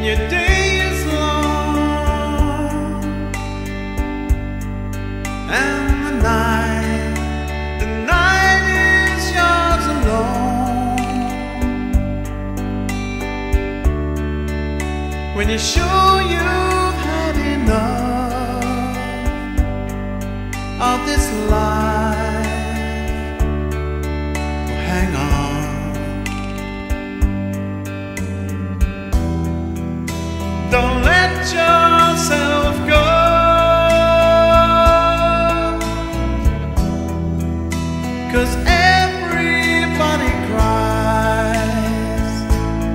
your day is long and the night is yours alone. When you're sure you've had enough of this life, well, hang on. Don't let yourself go, 'cause everybody cries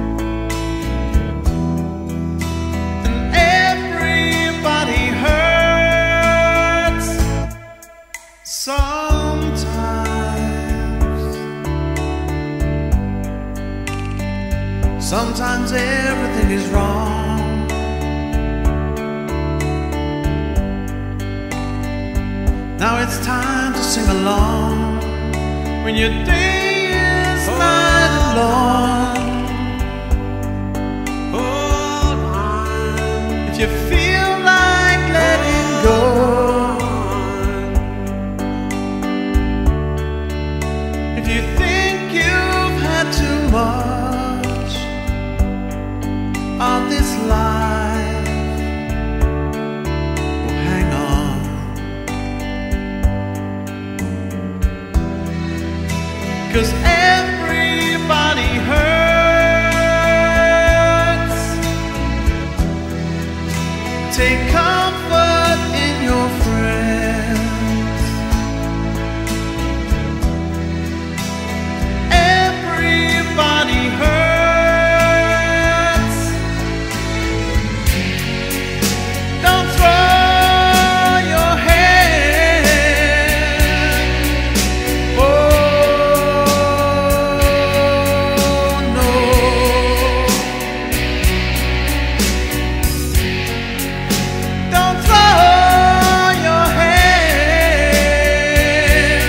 and everybody hurts sometimes. Sometimes everything is wrong. Now it's time to sing along when your day is night alone. Hold on. If you feel like letting go, if you think you've had too much of this life, well, hang on. 'Cause everybody hurts. Take comfort in your friends. Everybody hurts. Don't throw your head. Don't throw your head.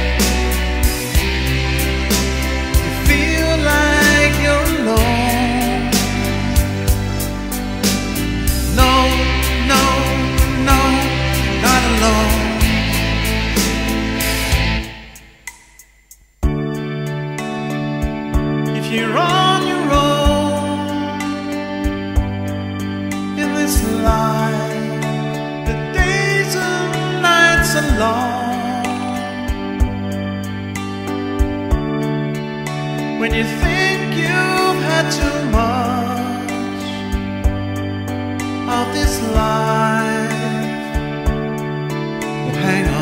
You feel like you're alone. No, no, no, not alone. If you're on your own in this life, the days and nights are long. When you think you've had too much of this life, well, hang on.